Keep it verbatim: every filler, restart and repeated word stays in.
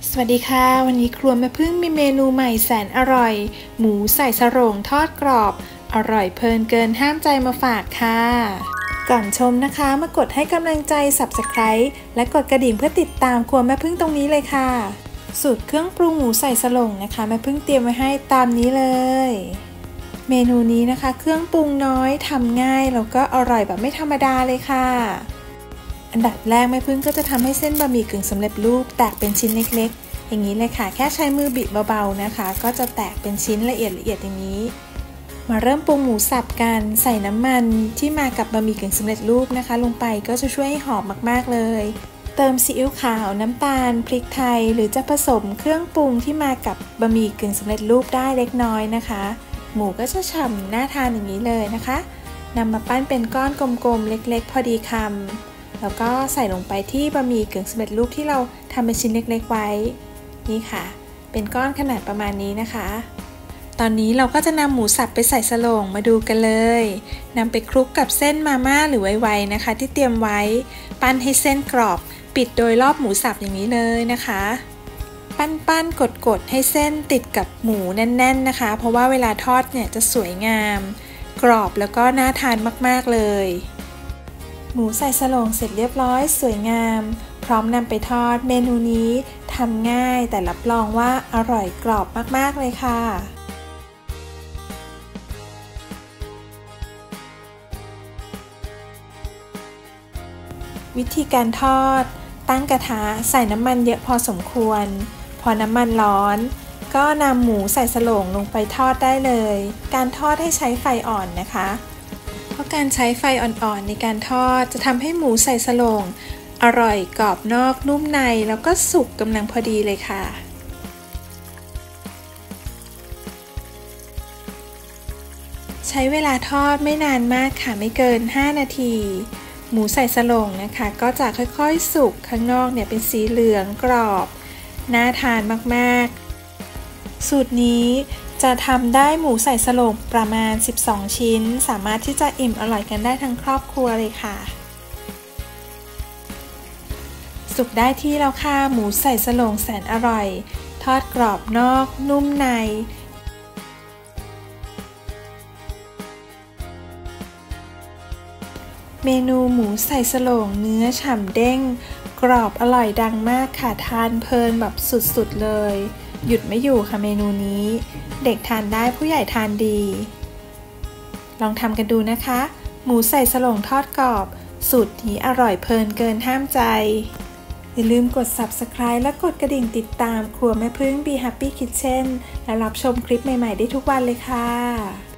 สวัสดีค่ะวันนี้ครัวแม่พึ่งมีเมนูใหม่แสนอร่อยหมูใส่สโรงทอดกรอบอร่อยเพลินเกินห้ามใจมาฝากค่ะก่อนชมนะคะมากดให้กำลังใจ ซับสไครบ์ และกดกระดิ่งเพื่อติดตามครัวแม่พึ่งตรงนี้เลยค่ะสูตรเครื่องปรุงหมูใส่สโรงนะคะแม่พึ่งเตรียมไว้ให้ตามนี้เลยเมนูนี้นะคะเครื่องปรุงน้อยทำง่ายแล้วก็อร่อยแบบไม่ธรรมดาเลยค่ะอันดับแรกแม่พึ่งก็จะทำให้เส้นบะหมี่กึ่งสำเร็จรูปแตกเป็นชิ้นเล็กๆอย่างนี้เลยค่ะแค่ใช้มือบิเบาๆนะคะก็จะแตกเป็นชิ้นละเอียดละเอียดอย่างนี้มาเริ่มปรุงหมูสับกันใส่น้ำมันที่มากับบะหมี่กึ่งสำเร็จรูปนะคะลงไปก็จะช่วยให้หอมมากๆเลยเติมซีอิ๊วขาวน้ำตาลพริกไทยหรือจะผสมเครื่องปรุงที่มากับบะหมี่กึ่งสำเร็จรูปได้เล็กน้อยนะคะหมูก็จะฉ่ำน่าทานอย่างนี้เลยนะคะนำมาปั้นเป็นก้อนกลมๆเล็กๆพอดีคำแล้วก็ใส่ลงไปที่บะหมี่กึ่งสำเร็จรูปที่เราทำเป็นชิ้นเล็กๆไว้นี่ค่ะเป็นก้อนขนาดประมาณนี้นะคะตอนนี้เราก็จะนำหมูสับไปใส่สโรงมาดูกันเลยนำไปคลุกกับเส้นมาม่าหรือไวๆนะคะที่เตรียมไว้ปั้นให้เส้นกรอบปิดโดยรอบหมูสับอย่างนี้เลยนะคะปั้นๆกดๆให้เส้นติดกับหมูแน่นๆนะคะเพราะว่าเวลาทอดเนี่ยจะสวยงามกรอบแล้วก็น่าทานมากๆเลยหมูใส่สโรงเสร็จเรียบร้อยสวยงามพร้อมนำไปทอดเมนูนี้ทำง่ายแต่รับรองว่าอร่อยกรอบมากๆเลยค่ะวิธีการทอดตั้งกระทะใส่น้ำมันเยอะพอสมควรพอน้ำมันร้อนก็นำหมูใส่สโรงลงไปทอดได้เลยการทอดให้ใช้ไฟอ่อนนะคะเพราะการใช้ไฟอ่อนๆในการทอดจะทำให้หมูใส่สโรงอร่อยกรอบนอกนุ่มในแล้วก็สุกกำลังพอดีเลยค่ะใช้เวลาทอดไม่นานมากค่ะไม่เกินห้านาทีหมูใส่สโรงนะคะก็จะค่อยๆสุกข้างนอกเนี่ยเป็นสีเหลืองกรอบน่าทานมากๆสูตรนี้จะทำได้หมูใส่สโรงประมาณสิบสองชิ้นสามารถที่จะอิ่มอร่อยกันได้ทั้งครอบครัวเลยค่ะสุกได้ที่แล้วค่ะหมูใส่สโรงแสนอร่อยทอดกรอบนอกนุ่มในเมนูหมูใส่สโรงเนื้อฉ่ำเด้งกรอบอร่อยดังมากค่ะทานเพลินแบบสุดๆเลยหยุดไม่อยู่ค่ะเมนูนี้เด็กทานได้ผู้ใหญ่ทานดีลองทำกันดูนะคะหมูใส่สโรงทอดกรอบสูตรนี้อร่อยเพลินเกินห้ามใจอย่าลืมกด ซับสไครบ์ และกดกระดิ่งติดตามครัวแม่พึ่ง Be Happy Kitchen และรับชมคลิปใหม่ๆได้ทุกวันเลยค่ะ